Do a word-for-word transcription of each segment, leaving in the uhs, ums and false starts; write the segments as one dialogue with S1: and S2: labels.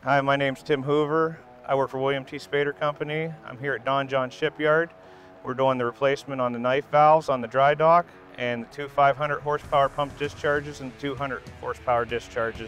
S1: Hi, my name's Tim Hoover. I work for William T Spaeder Company. I'm here at Donjon Shipyard. We're doing the replacement on the knife valves on the dry dock and the two five hundred horsepower pump discharges and two hundred horsepower discharges.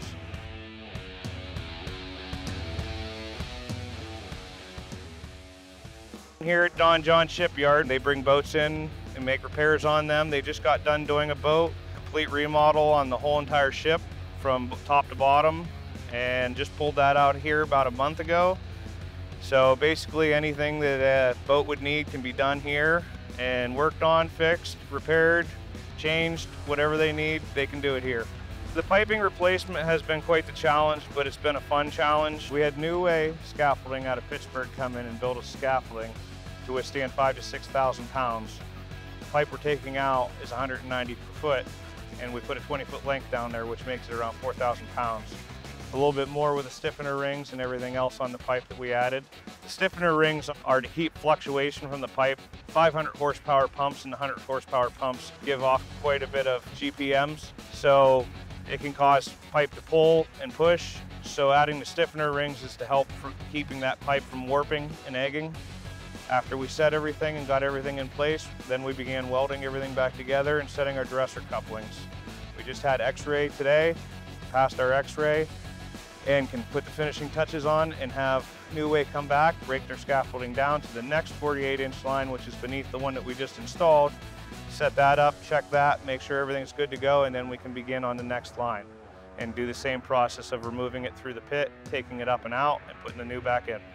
S1: Here at Donjon Shipyard, they bring boats in and make repairs on them. They just got done doing a boat, complete remodel on the whole entire ship from top to bottom, and just pulled that out here about a month ago. So basically anything that a boat would need can be done here and worked on, fixed, repaired, changed, whatever they need, they can do it here. The piping replacement has been quite the challenge, but it's been a fun challenge. We had New Way Scaffolding out of Pittsburgh come in and build a scaffolding to withstand five to six thousand pounds. The pipe we're taking out is one hundred ninety per foot, and we put a twenty foot length down there, which makes it around four thousand pounds. A little bit more with the stiffener rings and everything else on the pipe that we added. The stiffener rings are to keep fluctuation from the pipe. five hundred horsepower pumps and the one hundred horsepower pumps give off quite a bit of G P Ms, so it can cause pipe to pull and push. So adding the stiffener rings is to help for keeping that pipe from warping and egging. After we set everything and got everything in place, then we began welding everything back together and setting our dresser couplings. We just had x-ray today, passed our x-ray, and can put the finishing touches on and have New Way come back, break their scaffolding down to the next forty-eight inch line, which is beneath the one that we just installed, set that up, check that, make sure everything's good to go, and then we can begin on the next line and do the same process of removing it through the pit, taking it up and out, and putting the new back in.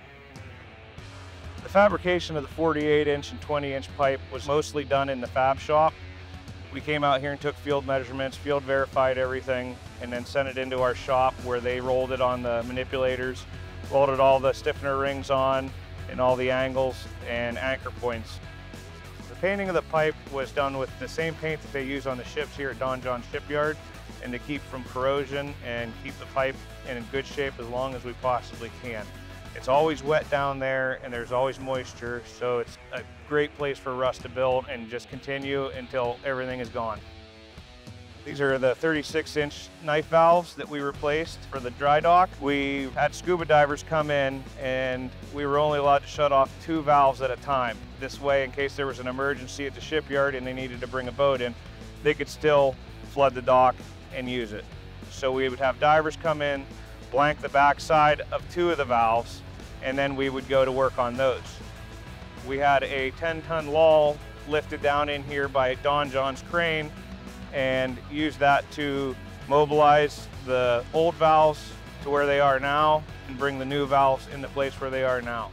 S1: The fabrication of the forty-eight inch and twenty inch pipe was mostly done in the fab shop. We came out here and took field measurements, field verified everything, and then sent it into our shop where they rolled it on the manipulators, welded all the stiffener rings on and all the angles and anchor points. The painting of the pipe was done with the same paint that they use on the ships here at Donjon Shipyard, and to keep from corrosion and keep the pipe in good shape as long as we possibly can. It's always wet down there and there's always moisture, so it's a great place for rust to build and just continue until everything is gone. These are the thirty-six inch knife valves that we replaced for the dry dock. We had scuba divers come in and we were only allowed to shut off two valves at a time. This way, in case there was an emergency at the shipyard and they needed to bring a boat in, they could still flood the dock and use it. So we would have divers come in, blank the backside of two of the valves, and then we would go to work on those. We had a ten ton lull lifted down in here by Donjon's crane and used that to mobilize the old valves to where they are now and bring the new valves into place where they are now.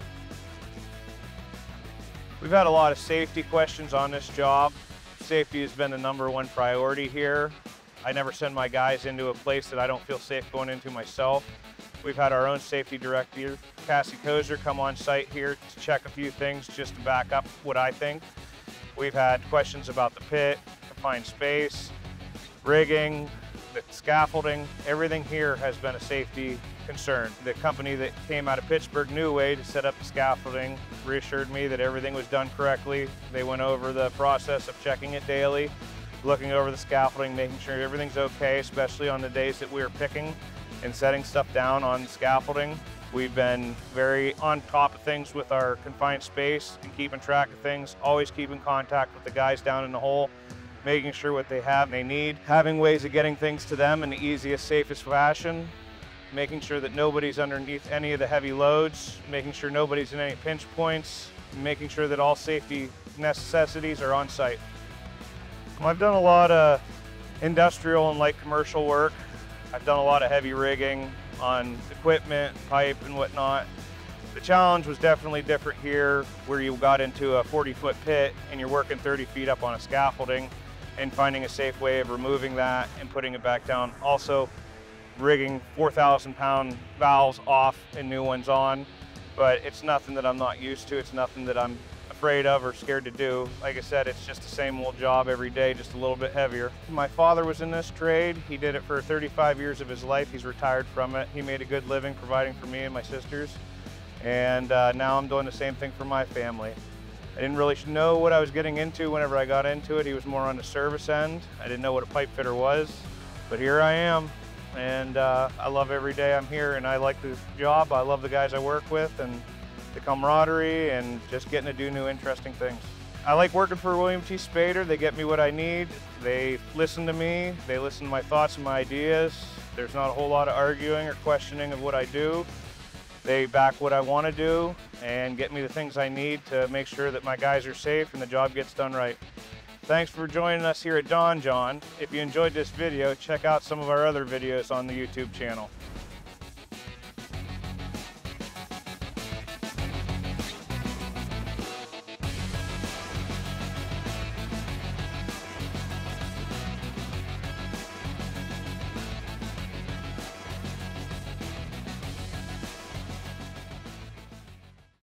S1: We've had a lot of safety questions on this job. Safety has been the number one priority here. I never send my guys into a place that I don't feel safe going into myself. We've had our own safety director, Cassie Kozer, come on site here to check a few things just to back up what I think. We've had questions about the pit, confined space, rigging, the scaffolding. Everything here has been a safety concern. The company that came out of Pittsburgh, New Way, to set up the scaffolding reassured me that everything was done correctly. They went over the process of checking it daily, looking over the scaffolding, making sure everything's okay, especially on the days that we were picking and setting stuff down on the scaffolding. We've been very on top of things with our confined space and keeping track of things, always keeping contact with the guys down in the hole, making sure what they have they need, having ways of getting things to them in the easiest, safest fashion, making sure that nobody's underneath any of the heavy loads, making sure nobody's in any pinch points, making sure that all safety necessities are on site. I've done a lot of industrial and light commercial work. I've done a lot of heavy rigging on equipment, pipe, and whatnot. The challenge was definitely different here, where you got into a forty foot pit and you're working thirty feet up on a scaffolding and finding a safe way of removing that and putting it back down. Also, rigging four thousand pound valves off and new ones on, but it's nothing that I'm not used to. It's nothing that I'm afraid of or scared to do. Like I said, it's just the same old job every day, just a little bit heavier. My father was in this trade. He did it for thirty-five years of his life. He's retired from it. He made a good living providing for me and my sisters. And uh, now I'm doing the same thing for my family. I didn't really know what I was getting into whenever I got into it. He was more on the service end. I didn't know what a pipe fitter was, but here I am. and uh, I love every day I'm here, and I like the job. I love the guys I work with, and the camaraderie, and just getting to do new interesting things. I like working for William T Spaeder. They get me what I need. They listen to me. They listen to my thoughts and my ideas. There's not a whole lot of arguing or questioning of what I do. They back what I want to do and get me the things I need to make sure that my guys are safe and the job gets done right. Thanks for joining us here at Donjon. If you enjoyed this video, check out some of our other videos on the YouTube channel.